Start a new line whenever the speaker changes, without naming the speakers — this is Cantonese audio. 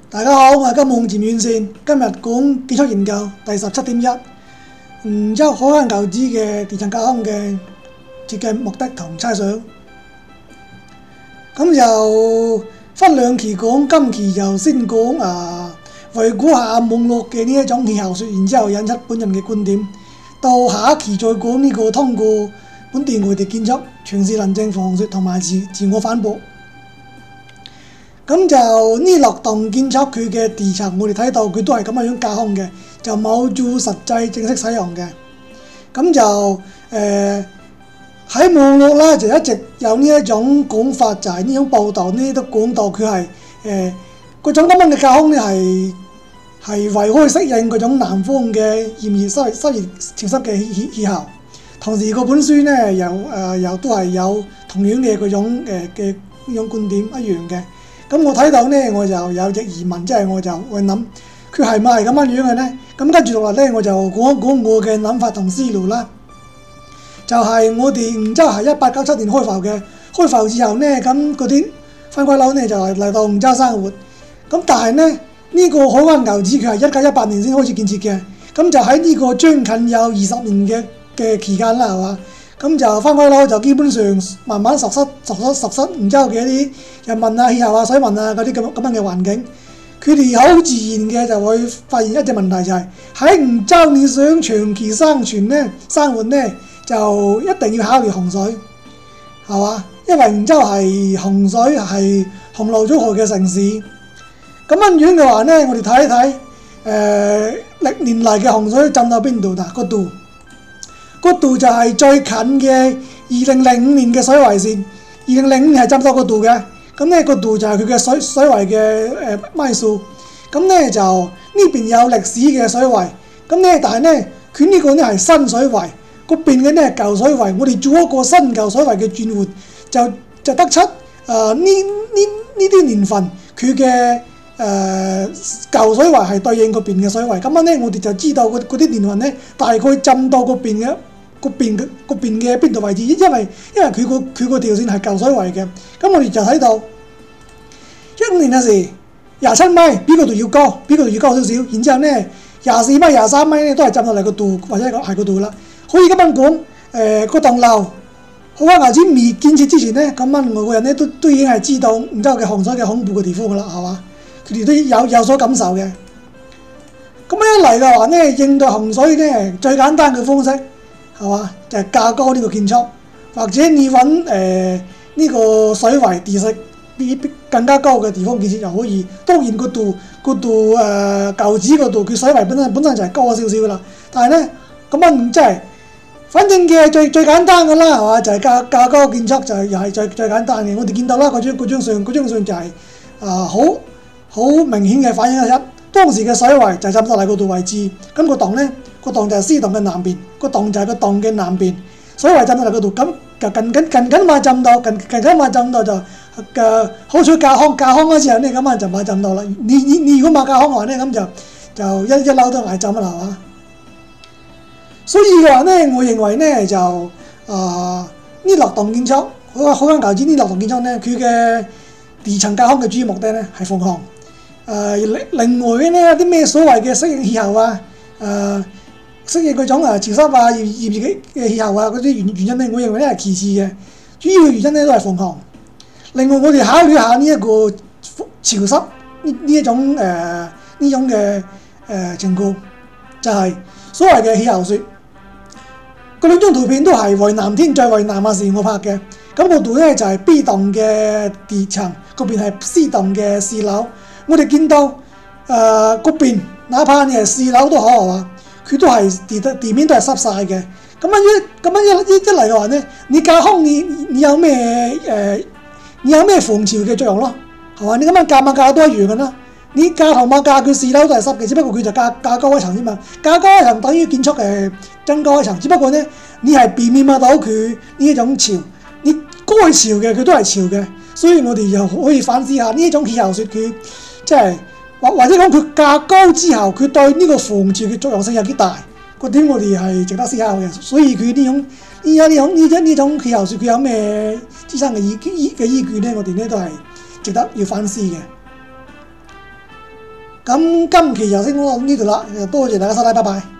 大家好，我係金夢前院線，今日講建築研究第17.1，梧州海灣舊址嘅地層架空嘅設計目的同猜想。咁就分兩期講，今期就先講回顧下網絡嘅呢一種氣候說，然之後引出本人嘅觀點。到下一期再講呢個通過本地外地建築嘗試論證防說同埋自我反駁。咁就呢6棟建築佢嘅地層，我哋睇到佢都係咁樣架空嘅，就冇做實際正式使用嘅。咁就喺網絡啦，就一直有呢一種講法，就係呢種報導呢都講到佢係嗰種咁樣嘅架空咧係為可以適應嗰種南方嘅炎熱濕熱潮濕嘅氣候。同時嗰本書咧又都係有同樣嘅嗰種嘅呢種觀點一樣嘅。咁我睇到咧，我就有隻疑問，即係我就會諗，佢係咪係咁樣嘅咧？咁跟住落嚟咧，我就講一講我嘅諗法同思路啦。就係我哋梧州係1897年開埠嘅，開埠之後咧，咁嗰啲番鬼佬咧就係嚟到梧州生活。咁但係咧，呢個海灣舊址佢係1918年先開始建設嘅，咁就喺呢個將近有20年嘅期間啦，係嘛？咁就番鬼佬就基本上慢慢熟悉梧州嘅一啲人民啊、氣候啊、水文啊嗰啲咁樣嘅環境，佢哋好自然嘅就會發現一隻問題，就係喺梧州你想長期生活咧，就一定要考慮洪水，係嘛？因為梧州係洪水係洪澇災害嘅城市。咁樣嘅話咧，我哋睇一睇歷年嚟嘅洪水浸到邊度嗱？嗰度就係最近嘅2005年嘅水位線，2005年係浸到嗰度嘅。咁咧嗰度就係佢嘅水位嘅米數。咁咧就呢邊有歷史嘅水位，咁咧但係咧佢呢個咧係新水位，嗰邊嘅咧係舊水位。我哋做一個新舊水位嘅轉換，就得出呢啲年份佢嘅舊水位係對應嗰邊嘅水位。咁樣咧我哋就知道嗰啲年份咧大概浸到嗰邊嘅邊度位置，因為佢個條線係舊水位嘅。咁我哋就睇到15年嘅時27米比嗰度要高，比嗰度要高少少。然之後咧24米、23米咧都係浸到嚟個度，或者係嗰度啦。可以咁樣講，嗰棟樓海灣舊址未建設之前咧，咁樣外國人咧都已經係知道梧州嘅洪水嘅恐怖嘅地方㗎啦，係嘛？佢哋都有所感受嘅。咁樣一嚟嘅話咧，應對洪水咧最簡單嘅方式係嘛，就係架高呢個建築，或者你揾呢個水位地勢比更加高嘅地方建設就可以。當然嗰度舊址嗰度佢水位本身就係高咗少少㗎啦。但係咧咁樣即係反正嘅最簡單㗎啦，係嘛？就係架高建築就係又係最簡單嘅。我哋見到啦，嗰張相就係好明顯嘅反映一當時嘅水位就浸到嚟嗰度位置。咁個檔就係 C 檔嘅南邊，個檔就係個檔嘅南邊，水位浸到嚟嗰度。咁就近買浸到就好彩架空嗰時候咧，咁啊就買浸到啦。你如果買架空嘅話咧，咁就一撈都捱浸啦，係嘛？所以嘅話咧，我認為咧就呢6棟建築，海灣舊址呢6棟建築咧，佢嘅地層架空嘅主要目的咧係防洪。另外嘅咧有啲咩所謂嘅適應氣候啊，適應嗰種潮濕啊、炎熱嘅氣候啊嗰啲原因咧，我認為咧係其次嘅，主要嘅原因咧都係防洪。另外我哋考慮下呢一個潮濕呢一種嘅情況，就係所謂嘅氣候說。嗰兩張圖片都係為南天，在為南亞時我拍嘅。咁嗰度咧就係 B 棟嘅地層，嗰邊係 C 棟嘅4樓。我哋見到嗰邊，哪怕你係4樓都好，係嘛？佢都係地面都係濕晒嘅。咁樣一嚟嘅話咧，你架空你有咩防潮嘅作用咯？係嘛？你咁樣架都一樣嘅啦。你架同冇架，佢4樓都係濕嘅，只不過佢就架高一層啫嘛。架高一層等於建築增高一層，只不過咧你係避免唔到佢呢一種潮，你該潮嘅佢都係潮嘅。所以我哋又可以反思下呢一種氣候說佢即係或者講佢架高之後，佢對呢個防潮嘅作用性有幾大？嗰點我哋係值得思考嘅。所以佢呢種氣候說佢有咩支撐嘅依據咧？我哋咧都係值得要反思嘅。 咁今期就先講到呢度啦，多謝大家收睇，拜拜。